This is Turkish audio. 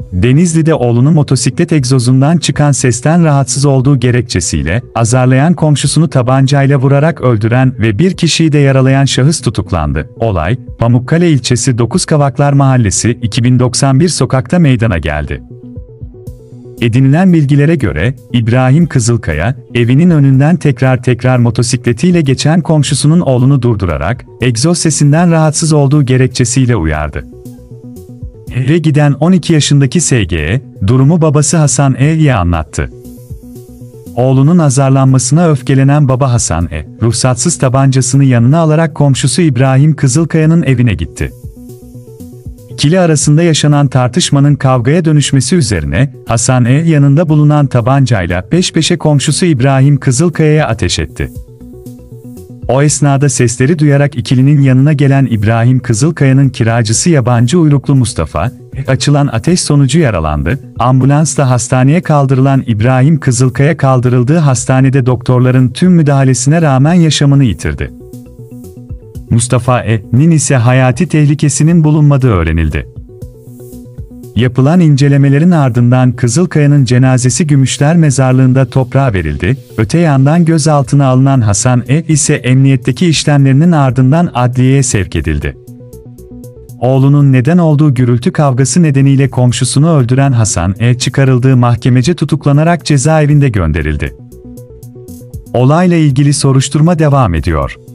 Denizli'de oğlunu motosiklet egzozundan çıkan sesten rahatsız olduğu gerekçesiyle azarlayan komşusunu tabancayla vurarak öldüren ve bir kişiyi de yaralayan şahıs tutuklandı. Olay, Pamukkale ilçesi Dokuzkavaklar Mahallesi 2091 sokakta meydana geldi. Edinilen bilgilere göre, İbrahim Kızılkaya, evinin önünden tekrar motosikletiyle geçen komşusunun oğlunu durdurarak, egzoz sesinden rahatsız olduğu gerekçesiyle uyardı. Eve giden 12 yaşındaki SG'ye, durumu babası Hasan E.'ye anlattı. Oğlunun azarlanmasına öfkelenen baba Hasan E., ruhsatsız tabancasını yanına alarak komşusu İbrahim Kızılkaya'nın evine gitti. İkili arasında yaşanan tartışmanın kavgaya dönüşmesi üzerine, Hasan E. yanında bulunan tabancayla peş peşe komşusu İbrahim Kızılkaya'ya ateş etti. O esnada sesleri duyarak ikilinin yanına gelen İbrahim Kızılkaya'nın kiracısı yabancı uyruklu Mustafa, açılan ateş sonucu yaralandı. Ambulansla hastaneye kaldırılan İbrahim Kızılkaya kaldırıldığı hastanede doktorların tüm müdahalesine rağmen yaşamını yitirdi. Mustafa E.'nin ise hayati tehlikesinin bulunmadığı öğrenildi. Yapılan incelemelerin ardından Kızılkaya'nın cenazesi Gümüşler Mezarlığı'nda toprağa verildi. Öte yandan gözaltına alınan Hasan E. ise emniyetteki işlemlerinin ardından adliyeye sevk edildi. Oğlunun neden olduğu gürültü kavgası nedeniyle komşusunu öldüren Hasan E. çıkarıldığı mahkemece tutuklanarak cezaevinde gönderildi. Olayla ilgili soruşturma devam ediyor.